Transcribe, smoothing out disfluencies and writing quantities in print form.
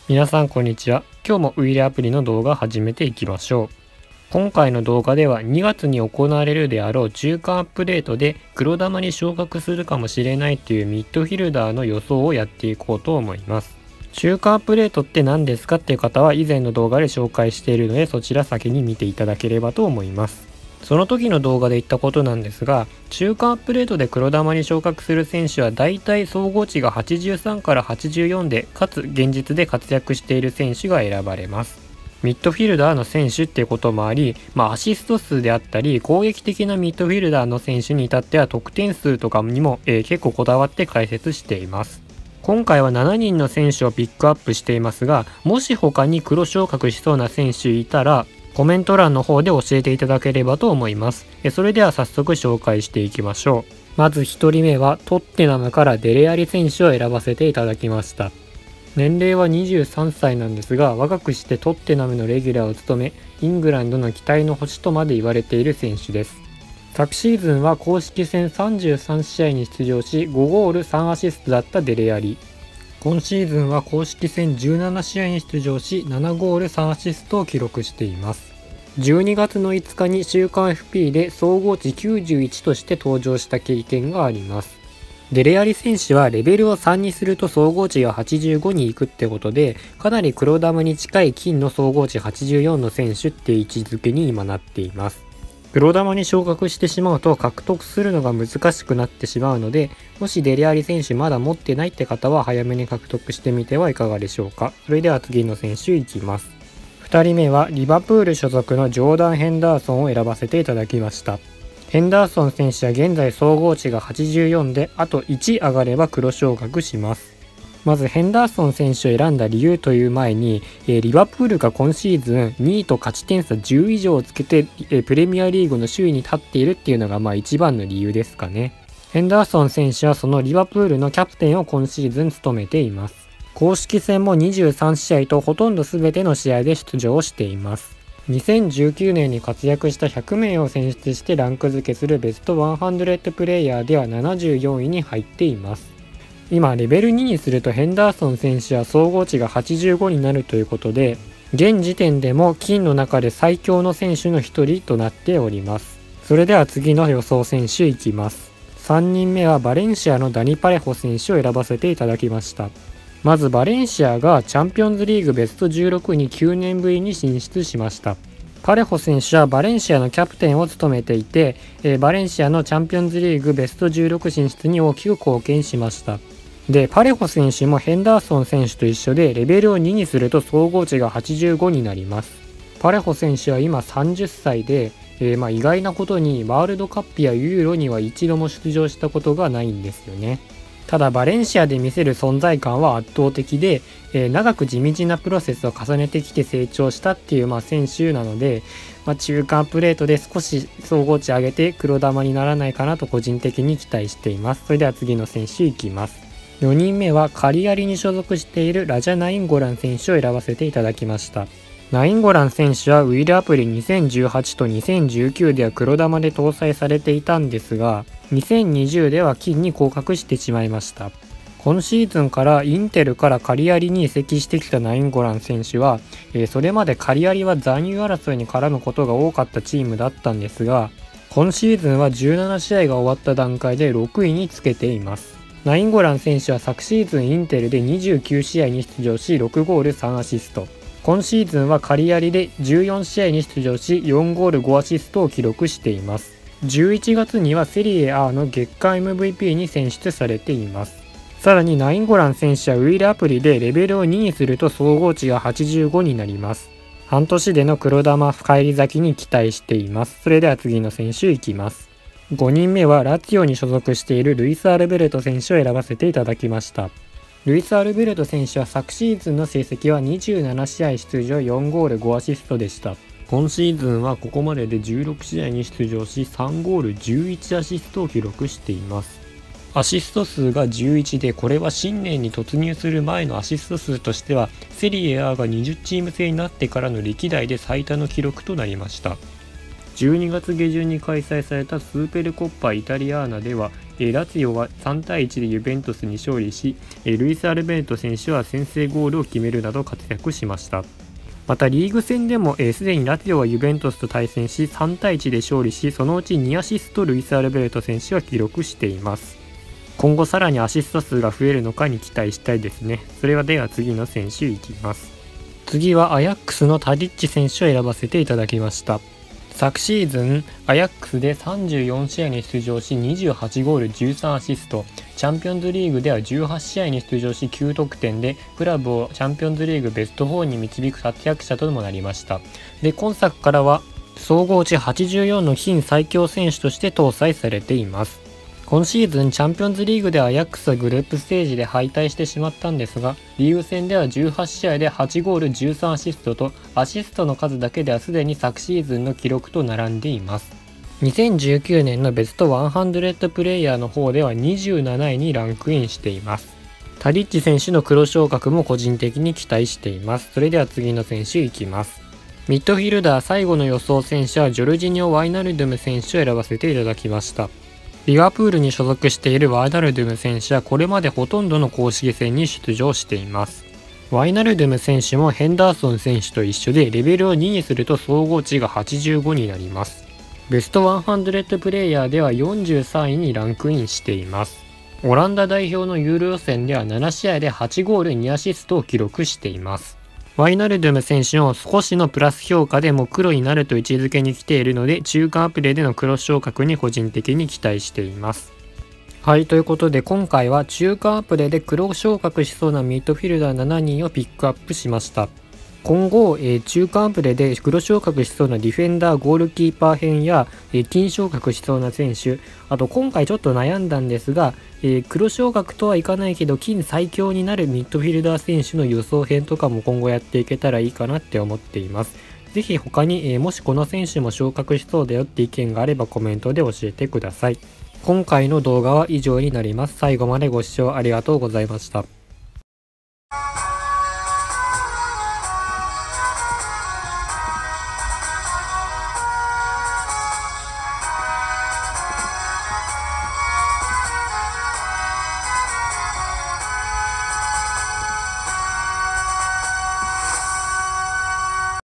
皆さんこんにちは。今日もウイイレアプリの動画始めていきましょう。今回の動画では2月に行われるであろう中間アップデートで黒玉に昇格するかもしれないというミッドフィルダーの予想をやっていこうと思います。中間アップデートって何ですかっていう方は以前の動画で紹介しているので、そちら先に見ていただければと思います。その時の動画で言ったことなんですが、中間アップデートで黒玉に昇格する選手はだいたい総合値が83から84で、かつ現実で活躍している選手が選ばれます。ミッドフィルダーの選手っていうこともあり、アシスト数であったり攻撃的なミッドフィルダーの選手に至っては得点数とかにも、結構こだわって解説しています。今回は7人の選手をピックアップしていますが、もし他に黒昇格しそうな選手いたらコメント欄の方で教えていただければと思います。それでは早速紹介していきましょう。まず1人目はトッテナムからデレアリ選手を選ばせていただきました。年齢は23歳なんですが、若くしてトッテナムのレギュラーを務め、イングランドの期待の星とまで言われている選手です。昨シーズンは公式戦33試合に出場し、5ゴール3アシストだったデレアリ。今シーズンは公式戦17試合に出場し、7ゴール3アシストを記録しています。12月の5日に週刊 FP で総合値91として登場した経験があります。デレアリ選手はレベルを3にすると総合値が85に行くってことで、かなり黒玉に近い金の総合値84の選手っていう位置づけに今なっています。黒玉に昇格してしまうと獲得するのが難しくなってしまうので、もしデレアリ選手まだ持ってないって方は早めに獲得してみてはいかがでしょうか。それでは次の選手いきます。2人目はリバプール所属のジョーダン・ヘンダーソンを選ばせていただきました。ヘンダーソン選手は現在総合値が84で、あと1上がれば黒昇格します。まずヘンダーソン選手を選んだ理由という前に、リバプールが今シーズン2位と勝ち点差10以上をつけて、プレミアリーグの首位に立っているっていうのが一番の理由ですかね。ヘンダーソン選手はそのリバプールのキャプテンを今シーズン務めています。公式戦も23試合とほとんど全ての試合で出場しています。2019年に活躍した100名を選出してランク付けするベスト100プレイヤーでは74位に入っています。今レベル2にするとヘンダーソン選手は総合値が85になるということで、現時点でも金の中で最強の選手の一人となっております。それでは次の予想選手いきます。3人目はバレンシアのダニ・パレホ選手を選ばせていただきました。まずバレンシアがチャンピオンズリーグベスト16に9年ぶりに進出しました。パレホ選手はバレンシアのキャプテンを務めていて、バレンシアのチャンピオンズリーグベスト16進出に大きく貢献しました。で、パレホ選手もヘンダーソン選手と一緒でレベルを2にすると総合値が85になります。パレホ選手は今30歳で、意外なことにワールドカップやユーロには一度も出場したことがないんですよね。ただバレンシアで見せる存在感は圧倒的で、長く地道なプロセスを重ねてきて成長したっていう選手なので、中間アップデートで少し総合値上げて黒玉にならないかなと個人的に期待しています。それでは次の選手いきます。4人目はカリアリに所属しているラジャ・ナインゴラン選手を選ばせていただきました。ナインゴラン選手はウィルアプリ2018と2019では黒玉で搭載されていたんですが、2020では金に降格してしまいました。今シーズンからインテルからカリアリに移籍してきたナインゴラン選手は、それまでカリアリは残留争いに絡むことが多かったチームだったんですが、今シーズンは17試合が終わった段階で6位につけています。ナインゴラン選手は昨シーズンインテルで29試合に出場し6ゴール3アシスト。今シーズンはカリアリで14試合に出場し4ゴール5アシストを記録しています。11月にはセリエ A の月間 MVP に選出されています。さらにナインゴラン選手はウィルアプリでレベルを2にすると総合値が85になります。半年での黒玉返り咲きに期待しています。それでは次の選手いきます。5人目はラツィオに所属しているルイス・アルベルト選手を選ばせていただきました。ルイス・アルベルト選手は昨シーズンの成績は27試合出場4ゴール5アシストでした。今シーズンはここまでで16試合に出場し3ゴール11アシストを記録しています。アシスト数が11で、これは新年に突入する前のアシスト数としてはセリエ A が20チーム制になってからの歴代で最多の記録となりました。 12月下旬に開催されたスーペルコッパイタリアーナではラツィオは3対1でユベントスに勝利し、ルイス・アルベルト選手は先制ゴールを決めるなど活躍しました。またリーグ戦でもすでにラツィオはユベントスと対戦し3対1で勝利し、そのうち2アシストルイス・アルベルト選手は記録しています。今後さらにアシスト数が増えるのかに期待したいですね。それでは次の選手いきます。次はアヤックスのタディッチ選手を選ばせていただきました。昨シーズンアヤックスで34試合に出場し28ゴール13アシスト、チャンピオンズリーグでは18試合に出場し9得点でクラブをチャンピオンズリーグベスト4に導く活躍者ともなりました。で今作からは総合値84の金最強選手として搭載されています。今シーズンチャンピオンズリーグでアヤックスはグループステージで敗退してしまったんですが、リーグ戦では18試合で8ゴール13アシストとアシストの数だけではすでに昨シーズンの記録と並んでいます。2019年のベスト100プレイヤーの方では27位にランクインしています。タディッチ選手の黒昇格も個人的に期待しています。それでは次の選手いきます。ミッドフィルダー最後の予想選手はジョルジニョ・ワイナルドゥム選手を選ばせていただきました。リバプールに所属しているワイナルドゥム選手はこれまでほとんどの公式戦に出場しています。ワイナルドゥム選手もヘンダーソン選手と一緒でレベルを2にすると総合値が85になります。ベスト100プレイヤーでは43位にランクインしています。オランダ代表のユーロ予選では7試合で8ゴール2アシストを記録しています。ワイナルドゥム選手の少しのプラス評価でも黒になると位置づけに来ているので、中間アプリでの黒昇格に個人的に期待しています。はい、ということで今回は中間アプリで黒昇格しそうなミッドフィルダー7人をピックアップしました。今後、中間アプリで黒昇格しそうなディフェンダー、ゴールキーパー編や、金昇格しそうな選手、あと今回ちょっと悩んだんですが、黒昇格とはいかないけど金最強になるミッドフィルダー選手の予想編とかも今後やっていけたらいいかなって思っています。ぜひ他に、もしこの選手も昇格しそうだよって意見があればコメントで教えてください。今回の動画は以上になります。最後までご視聴ありがとうございました。